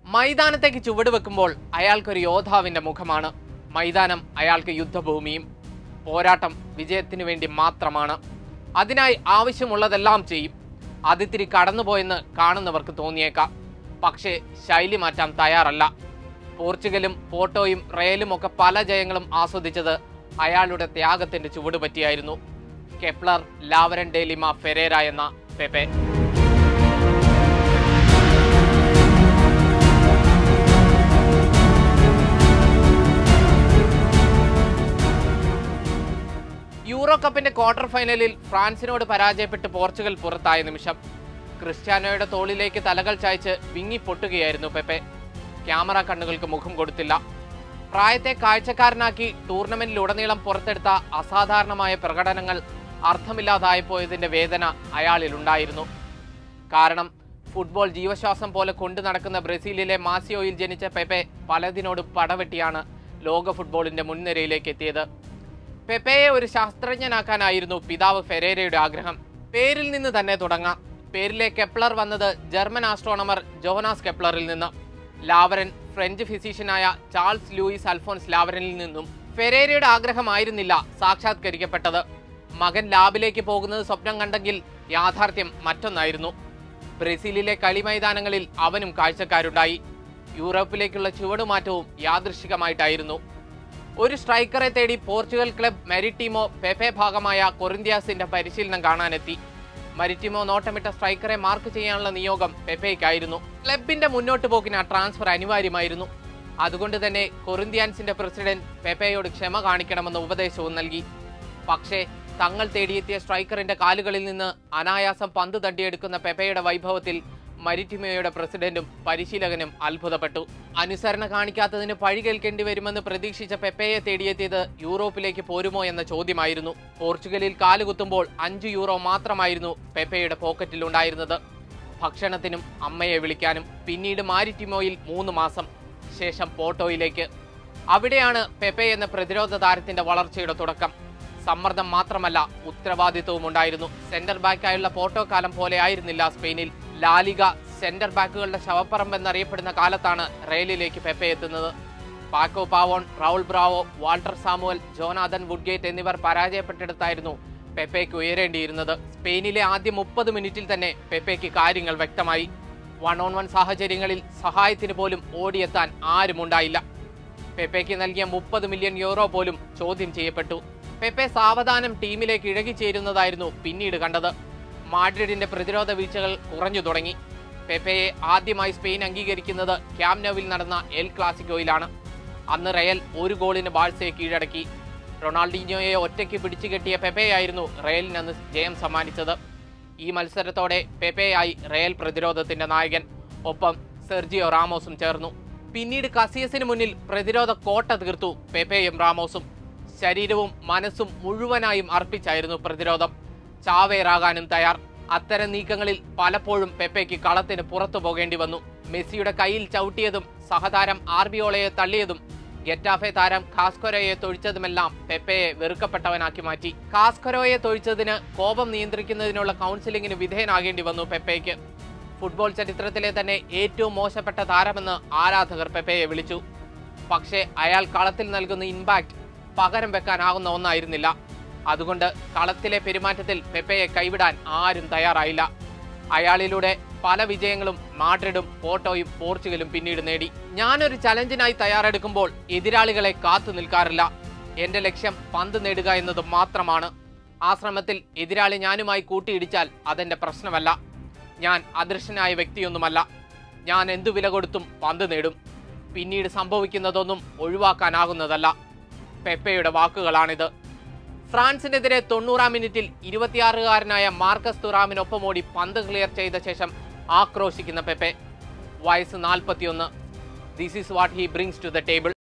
മൈതാനത്തേക്ക് ചുവടുവെക്കുമ്പോൾ അയാൾക്കൊരു യോദ്ധാവിന്റെ മുഖമാണ്. മൈതാനം അയാൾക്ക് യുദ്ധഭൂമിയും. പോരാട്ടം വിജയത്തിനു വേണ്ടി മാത്രമാണ്. അതിനായി ആവശ്യമുള്ളതെല്ലാം ചെയ്യും. അതിത്തിരി കടന്നുപോയെന്ന് കാണുന്നവർക്ക് തോന്നിയേക്കാം. പക്ഷേ ശൈലി മാറ്റാൻ തയ്യാറല്ല. പോർച്ചുഗലും പോർട്ടോയും റയലും ഒക്കെ പല ജയങ്ങളും ആസ്വദിച്ചത് അയാളുടെ ത്യാഗത്തിന്റെ ചുവടുപറ്റിയായിരുന്നു. കെപ്ലർ ലാവരൻ ഡെ ലിമ ഫെരേര എന്ന പെപ്പെ. യൂറോ കപ്പിന്റെ ക്വാർട്ടർ ഫൈനലിൽ ഫ്രാൻസിനോട് പരാജയപ്പെട്ട് പോർച്ചുഗൽ പുറത്തായ നിമിഷം ക്രിസ്ത്യാനോയുടെ തോളിലേക്ക് തലകൾ ചായ്ച്ച് വിങ്ങിപ്പൊട്ടുകയായിരുന്നു പെപ്പെ. ക്യാമറ കണ്ണുകൾക്ക് മുഖം കൊടുത്തില്ല. പ്രായത്തെ കാഴ്ചക്കാരനാക്കി ടൂർണമെന്റിലുടനീളം പുറത്തെടുത്ത അസാധാരണമായ പ്രകടനങ്ങൾ അർത്ഥമില്ലാതായിപ്പോയതിന്റെ വേദന അയാളിലുണ്ടായിരുന്നു. കാരണം ഫുട്ബോൾ ജീവശ്വാസം പോലെ കൊണ്ടു നടക്കുന്ന ബ്രസീലിലെ മാസിയോയിൽ ജനിച്ച പെപ്പെ പലതിനോട് പടവെട്ടിയാണ് ലോക ഫുട്ബോളിന്റെ മുൻനിരയിലേക്ക് എത്തിയത്. പെപ്പയെ ഒരു ശാസ്ത്രജ്ഞനാക്കാനായിരുന്നു പിതാവ് ഫെരേരയുടെ ആഗ്രഹം. പേരിൽ നിന്ന് തന്നെ തുടങ്ങാം. പേരിലെ കെപ്ലർ വന്നത് ജർമ്മൻ ആസ്ട്രോണമർ ജോനാസ് കെപ്ലറിൽ നിന്ന്, ലാവരൻ ഫ്രഞ്ച് ഫിസിഷ്യനായ ചാൾസ് ലൂയിസ് അൽഫോൻസ് ലാവരനിൽ നിന്നും. ഫെരേരയുടെ ആഗ്രഹമായിരുന്നില്ല സാക്ഷാത്കരിക്കപ്പെട്ടത്. മകൻ ലാബിലേക്ക് പോകുന്നത് സ്വപ്നം കണ്ടെങ്കിൽ യാഥാർത്ഥ്യം മറ്റൊന്നായിരുന്നു. ബ്രസീലിലെ കളിമൈതാനങ്ങളിൽ അവനും കാഴ്ചക്കാരുണ്ടായി. യൂറോപ്പിലേക്കുള്ള ചുവടുമാറ്റവും യാദൃശ്ചികമായിട്ടായിരുന്നു. ഒരു സ്ട്രൈക്കറെ തേടി പോർച്ചുഗൽ ക്ലബ് മെരിറ്റിമോ പെപ്പെ ഭാഗമായ കൊറിന്ത്യാസിന്റെ പരിശീലനം കാണാനെത്തി. മെരിറ്റിമോ നോട്ടമിട്ട സ്ട്രൈക്കറെ മാർക്ക് ചെയ്യാനുള്ള നിയോഗം പെപ്പയ്ക്കായിരുന്നു. ക്ലബിന്റെ മുന്നോട്ട് പോക്കിന് ട്രാൻസ്ഫർ അനിവാര്യമായിരുന്നു. അതുകൊണ്ട് തന്നെ കൊറിന്ത്യാൻസിന്റെ പ്രസിഡന്റ് പെപ്പയോട് ക്ഷമ കാണിക്കണമെന്ന ഉപദേശവും നൽകി. പക്ഷേ തങ്ങൾ തേടിയെത്തിയ സ്ട്രൈക്കറിന്റെ കാലുകളിൽ നിന്ന് അനായാസം പന്ത് തട്ടിയെടുക്കുന്ന പെപ്പയുടെ വൈഭവത്തിൽ മരിറ്റിമോയുടെ പ്രസിഡന്റും പരിശീലകനും അത്ഭുതപ്പെട്ടു. അനുസരണ കാണിക്കാത്തതിന് പഴി കേൾക്കേണ്ടി വരുമെന്ന് പ്രതീക്ഷിച്ച പെപ്പയെ തേടിയെത്തിയത് യൂറോപ്പിലേക്ക് പോരുമോ എന്ന ചോദ്യമായിരുന്നു. പോർച്ചുഗലിൽ കാലുകുത്തുമ്പോൾ 5 യൂറോ മാത്രമായിരുന്നു പെപ്പയുടെ പോക്കറ്റിൽ ഉണ്ടായിരുന്നത്. ഭക്ഷണത്തിനും അമ്മയെ വിളിക്കാനും. പിന്നീട് മാരിറ്റിമോയിൽ 3 മാസം, ശേഷം പോർട്ടോയിലേക്ക്. അവിടെയാണ് പെപ്പെ എന്ന പ്രതിരോധ താരത്തിന്റെ വളർച്ചയുടെ തുടക്കം. സമ്മർദ്ദം മാത്രമല്ല, ഉത്തരവാദിത്വവും ഉണ്ടായിരുന്നു. സെന്റർ ബാക്കായുള്ള പോർട്ടോ കാലം പോലെ ആയിരുന്നില്ല സ്പെയിനിൽ. ലാലിഗ സെന്റർ ബാക്കുകളുടെ ശവപ്പറമ്പ് എന്നറിയപ്പെടുന്ന കാലത്താണ് റയലിലേക്ക് പെപ്പെ എത്തുന്നത്. Paco Pavon, Raul Bravo, Walter Samuel, Jonathan Woodgate എന്നിവർ പരാജയപ്പെട്ടിടത്തായിരുന്നു പെപ്പയ്ക്ക് ഉയരേണ്ടിയിരുന്നത്. സ്പെയിനിലെ ആദ്യ 30 മിനിറ്റിൽ തന്നെ പെപ്പയ്ക്ക് കാര്യങ്ങൾ വ്യക്തമായി. 1-on-1 സാഹചര്യങ്ങളിൽ സഹായത്തിന് പോലും ഓടിയെത്താൻ ആരുമുണ്ടായില്ല. പെപ്പയ്ക്ക് നൽകിയ 30 മില്യൺ യൂറോ പോലും ചോദ്യം ചെയ്യപ്പെട്ടു. പെപ്പെ സാവധാനം ടീമിലേക്ക് ഇഴകിച്ചേരുന്നതായിരുന്നു പിന്നീട് കണ്ടത്. മാഡ്രിഡിന്റെ പ്രതിരോധ വീഴ്ചകൾ കുറഞ്ഞു തുടങ്ങി. പെപ്പയെ ആദ്യമായി സ്പെയിൻ അംഗീകരിക്കുന്നത് ക്യാമ്പ് നൗവിൽ നടന്ന എൽ ക്ലാസിക്കോയിലാണ്. അന്ന് റയൽ 1 ഗോളിന് ബാഴ്സയെ കീഴടക്കി. റൊണാൾഡീഞ്ഞോയെ ഒറ്റയ്ക്ക് പിടിച്ചുകെട്ടിയ പെപ്പയായിരുന്നു റയലിന് അന്ന് ജയം സമ്മാനിച്ചത്. ഈ മത്സരത്തോടെ പെപ്പയായി റയൽ പ്രതിരോധത്തിന്റെ നായകൻ. ഒപ്പം സെർജിയോ റാമോസും ചേർന്നു. പിന്നീട് കസിയസിന് മുന്നിൽ പ്രതിരോധ കോട്ട തീർത്തു പെപ്പയും റാമോസും. ശരീരവും മനസ്സും മുഴുവനായും അർപ്പിച്ചായിരുന്നു പ്രതിരോധം. ചാവേറാകാനും തയ്യാർ. അത്തരം നീക്കങ്ങളിൽ പലപ്പോഴും പെപ്പയ്ക്ക് കളത്തിന് പുറത്തു പോകേണ്ടി വന്നു. മെസ്സിയുടെ കയ്യിൽ ചവിട്ടിയതും സഹതാരം ആർബിയോളയെ തള്ളിയതും ഗെറ്റാഫെ താരം കാസ്കോരോയെ തൊഴിച്ചതുമെല്ലാം പെപ്പയെ വെറുക്കപ്പെട്ടവനാക്കി മാറ്റി. കാസ്കോരോയെ തൊഴിച്ചതിന് കോപം നിയന്ത്രിക്കുന്നതിനുള്ള കൗൺസിലിംഗിന് വിധേയനാകേണ്ടി വന്നു പെപ്പയ്ക്ക്. ഫുട്ബോൾ ചരിത്രത്തിലെ തന്നെ ഏറ്റവും മോശപ്പെട്ട താരമെന്ന് ആരാധകർ പെപ്പയെ വിളിച്ചു. പക്ഷേ അയാൾ കളത്തിൽ നൽകുന്ന ഇമ്പാക്ട് പകരം വെക്കാനാകുന്ന ഒന്നായിരുന്നില്ല. അതുകൊണ്ട് കളത്തിലെ പെരുമാറ്റത്തിൽ പെപ്പയെ കൈവിടാൻ ആരും തയ്യാറായില്ല. അയാളിലൂടെ പല വിജയങ്ങളും മാഡ്രിഡും പോർട്ടോയും പോർച്ചുഗലും പിന്നീട് നേടി. ഞാനൊരു ചലഞ്ചിനായി തയ്യാറെടുക്കുമ്പോൾ എതിരാളികളെ കാത്തു നിൽക്കാറില്ല. എന്റെ ലക്ഷ്യം പന്ത് നേടുക എന്നത് മാത്രമാണ്. ആ ശ്രമത്തിൽ എതിരാളി ഞാനുമായി കൂട്ടിയിടിച്ചാൽ അതെന്റെ പ്രശ്നമല്ല. ഞാൻ അദൃശ്യനായ വ്യക്തിയൊന്നുമല്ല. ഞാൻ എന്തു വില കൊടുത്തും പന്ത് നേടും. പിന്നീട് സംഭവിക്കുന്നതൊന്നും ഒഴിവാക്കാനാകുന്നതല്ല. പെപ്പയുടെ വാക്കുകളാണിത്. ഫ്രാൻസിനെതിരെ 90-ാം മിനിറ്റിൽ 26-കാരനായ മാർക്കസ് തുറാമിനൊപ്പമോടി പന്ത് ക്ലിയർ ചെയ്ത ശേഷം ആക്രോശിക്കുന്ന പെപ്പെ. വയസ്സ് 41. This is what he brings to the table.